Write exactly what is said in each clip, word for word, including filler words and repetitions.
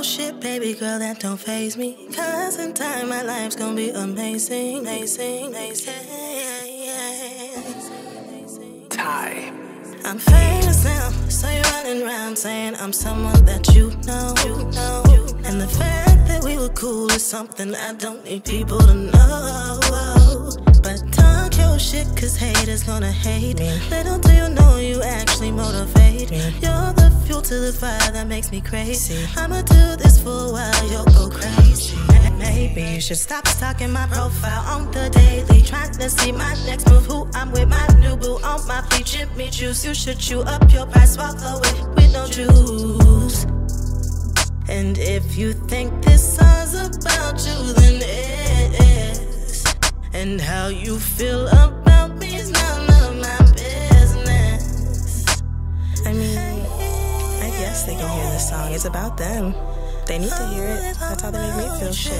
shit, baby girl, that don't faze me. Cause in time, my life's gonna be amazing, amazing, amazing. Ty. I'm famous now, so you're running around saying I'm someone that you know, you know. And the fact that we were cool is something I don't need people to know. But talk your shit, cause haters gonna hate me. Little do you know you actually motivate me. You're the fuel to the fire that makes me crazy. I'ma do this for a while, you'll go crazy. Maybe you should stop stalking my profile on the daily, trying to see my next move, who I'm with, my new boo on my feet, Jimmy Juice. You should chew up your pie, swallow it with no juice. And if you think this song's about you, then it is. And how you feel about me is none of my business. I mean, I guess they can hear this song. It's about them. They need to hear it. That's how they make me feel. Shit.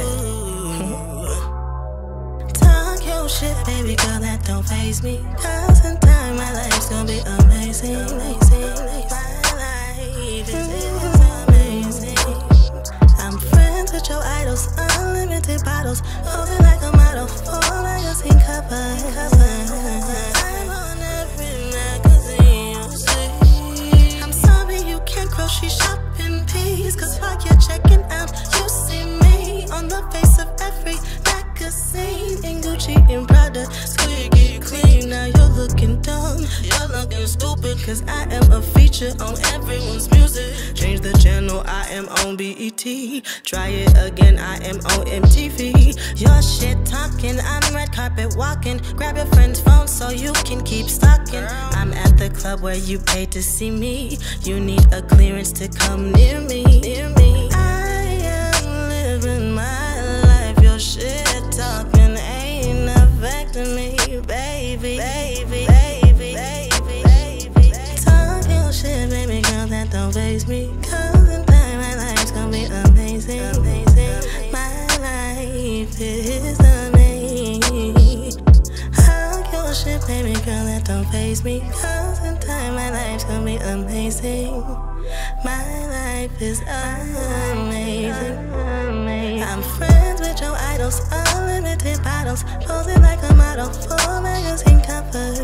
Talk your shit, baby girl, that don't faze me. Cause in time, my life's gonna be amazing, amazing. My life is amazing. I'm friends with your idols, unlimited bottles, posing like a model for magazine covers. I'm on every magazine you see. I'm sorry you can't grocery shop in peace, cause while you're checking out, you see me on the face of every magazine. In Gucci and Prada, squeaky clean. Now you're looking dumb, you're looking stupid, cause I am a feature on everyone's music. Change the channel, I am on B E T. Try it again, I am on M T V. Your shit talking, I'm red carpet walking. Grab your friend's phone so you can keep stalking. I'm at the club where you pay to see me. You need a clearance to come near me, near me. I am living my life, your shit talking ain't affecting me, baby, baby, baby, baby, baby. Talk your shit, baby girl, that don't faze me. Cause in time, my life's gonna be amazing, amazing. My life is amazing. Talk your shit, baby girl, that don't faze me. Cause in time, my life's gonna be amazing. My life is amazing. I'm friends with your idols, unlimited bottles, posing like a model for magazine covers.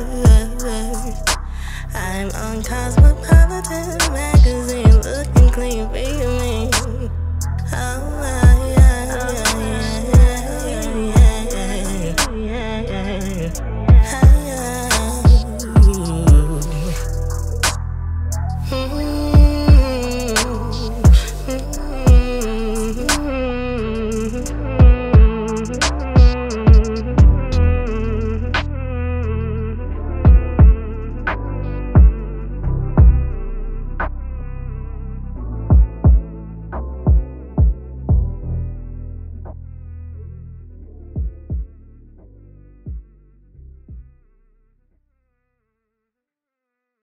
I'm on Cosmopolitan magazine, looking clean for me.